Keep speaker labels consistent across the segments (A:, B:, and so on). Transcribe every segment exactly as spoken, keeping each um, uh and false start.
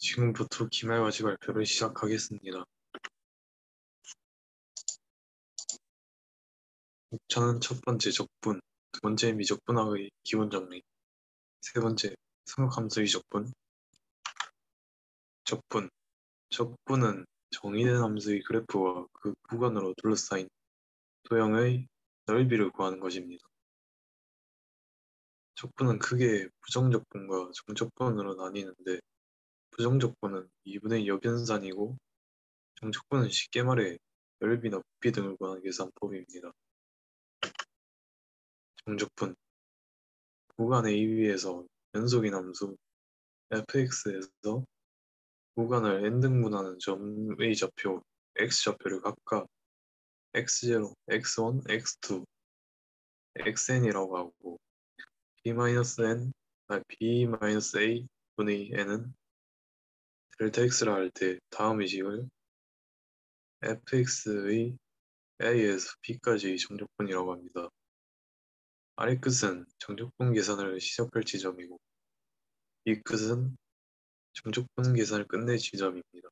A: 지금부터 기말과제 발표를 시작하겠습니다. 목차는 첫 번째 적분, 두 번째 미적분학의 기본 정리, 세 번째 삼각함수의 적분. 적분, 적분은 정의된 함수의 그래프와 그 구간으로 둘러싸인 도형의 넓이를 구하는 것입니다. 적분은 크게 부정적분과 정적분으로 나뉘는데 부정적분은 이분의 역연산이고 정적분은 쉽게 말해 넓이나 부피 등을 구하는 계산법입니다. 정적분, 구간 에이비에서 연속인 함수 에프엑스에서 구간을 n등분하는 점의 좌표 x좌표를 각각 엑스제로, 엑스원, 엑스투, 엑스엔이라고 하고 b-n, 아, b-a 분의 n은 델타 x라 할 때 다음 의식을 fx의 a에서 b까지의 정적분이라고 합니다. 아래 끝은 정적분 계산을 시작할 지점이고 이 끝은 정적분 계산을 끝낼 지점입니다.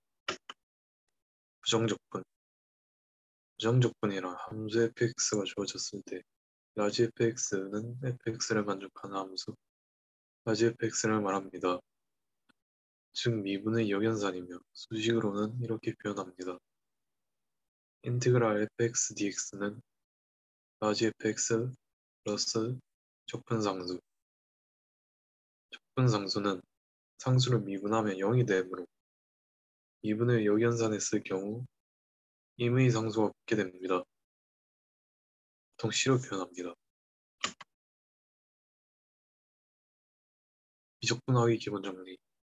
A: 부정적분, 부정적분이란 함수 fx가 주어졌을 때 라지 fx는 fx를 만족하는 함수 라지 fx를 말합니다. 즉 미분의 역연산이며 수식으로는 이렇게 표현합니다. 인테그랄 fx dx는 라지 fx 플러스 적분상수. 적분상수는 상수를 미분하면 영이 되므로 미분의 역연산했을 경우 임의 상수가 붙게 됩니다. 보통 C로 표현합니다. 미적분학의 기본 정리.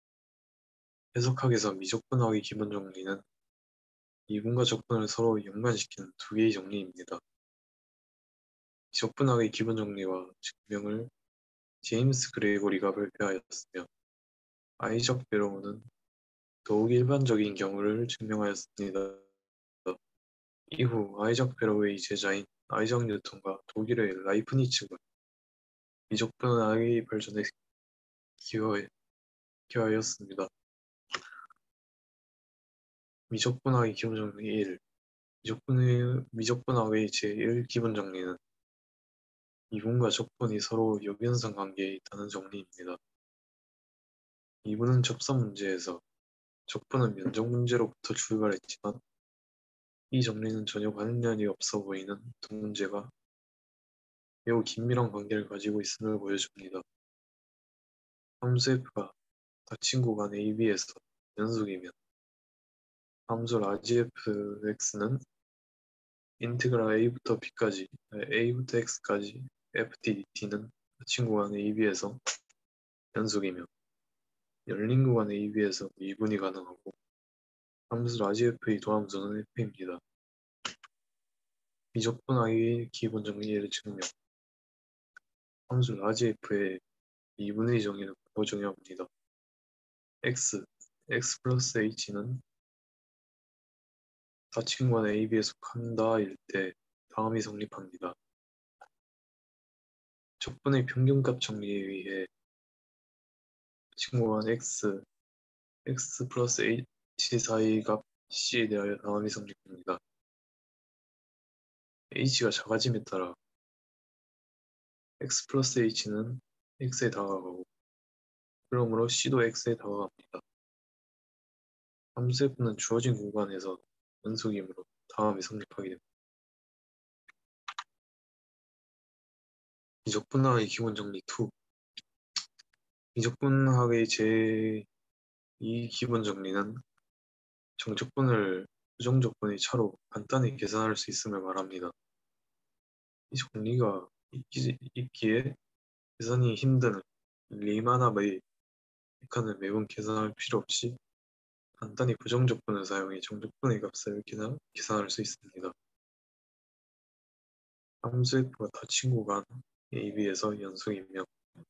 A: 해석학에서 미적분학의 기본 정리는 미분과 적분을 서로 연관시키는 두 개의 정리입니다. 미적분학의 기본 정리와 증명을 제임스 그레고리가 발표하였으며 아이작 베로우는 더욱 일반적인 경우를 증명하였습니다. 이후 아이작 베로우의 제자인 아이작 뉴턴과 독일의 라이프니츠가 미적분학의 발전에 기여해, 기여하였습니다. 미적분학의 기본 정리 일. 미적분의, 미적분학의 제일 기본 정리는 미분과 적분이 서로 역연상 관계에 있다는 정리입니다. 미분은 접선 문제에서, 적분은 면적 문제로부터 출발했지만 이 정리는 전혀 관련이 없어 보이는 두 문제가 매우 긴밀한 관계를 가지고 있음을 보여줍니다. 함수 f가 닫힌 구간 에이비에서 연속이면 함수 라지 fx는 인테그랄 a부터 b까지, a부터 x까지 ftdt는 닫힌 구간 에이비에서 연속이며 열린 구간 에이비에서 미분이 가능하고 함수 라지 f의 도함수는 f입니다. 미적분학의 기본 정리를 증명. 함수 라지 f의 미분의 정의는 바로 정의합니다. x, x 플러스 h는 닫힌 구간 에이비에 속한다 일 때 다음이 성립합니다. 적분의 평균값 정리에 의해 닫힌 구간 x, x 플러스 h 사이의 값 c에 대하여 다음이 성립합니다. h가 작아짐에 따라 x 플러스 h는 x에 다가가고 그러므로 c도 x에 다가갑니다. 함수 f는 주어진 구간에서 연속이므로 다음이 성립하게 됩니다. 미적분학의 기본 정리 이. 미적분학의 제이 기본 정리는 정적분을 부정적분의 차로 간단히 계산할 수 있음을 말합니다. 이 정리가 있기, 있기에 계산이 힘든 리만함의 칸을 매번 계산할 필요 없이 간단히 부정적분을 사용해 정적분의 값을 계산, 계산할 수 있습니다. 함수 f가 닫힌 구간 에이비에서 연속이며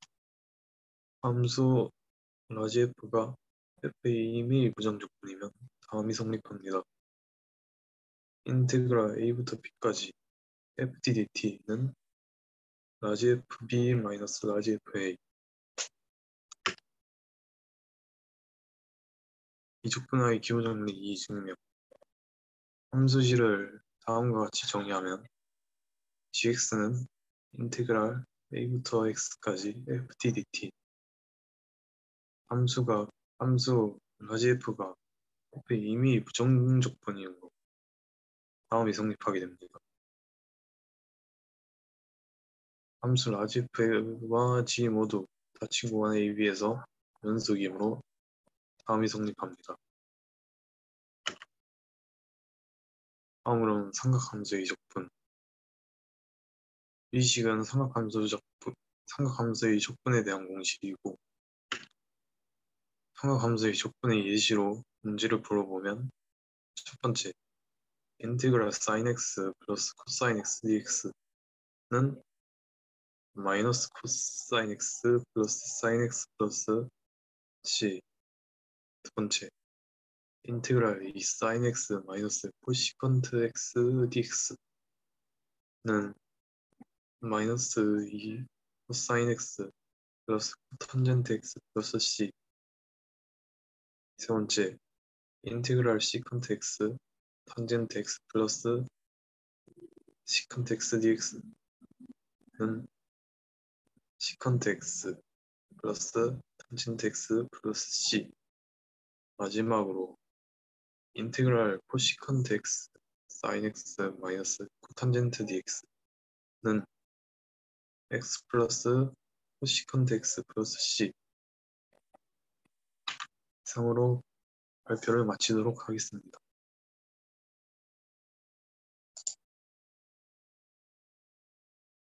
A: 함수 라지 f가 f의 이미 부정적분이면 다음이 성립합니다. 인테그랄 a부터 b까지 ftdt는 라지 fb 마이너스 라지 fa 이족분화의 기호 정리 이 증명. 함수식을 다음과 같이 정의하면 gx는 인테그랄 a부터 x까지 ft dt. 함수가 함수 라지 f가 f에 이미 부정적분이므로 다음이 성립하게 됩니다. 함수 라지 f와 g 모두 다 친구간 A, B에서 연속이므로 다음이 성립합니다. 다음으로는 삼각함수의 적분. 이 식은 삼각함수 적분, 삼각함수의 적분에 대한 공식이고 삼각함수의 적분의 예시로 문제를 풀어보면 첫 번째, 인테그랄 sin x 플러스 코사인 x dx는 마이너스 코사인 x 플러스 sin x 플러스 c. 두 번째, 인테그랄 이 sin x 마이너스 코시컨트 x dx는 마이너스 이 코사인 x 플러스 코탄젠트 x 플러스 c. 세 번째, 인테그랄 시컨트 x 탄젠트 x 플러스 시컨트 x dx는 시컨트 x 플러스 탄젠트 x 플러스 c. 마지막으로 인테그랄 코시컨트 x sin x 마이너스 코탄젠트 dx는 x 플러스 코시컨트 x 플러스 c. 이상으로 발표를 마치도록 하겠습니다.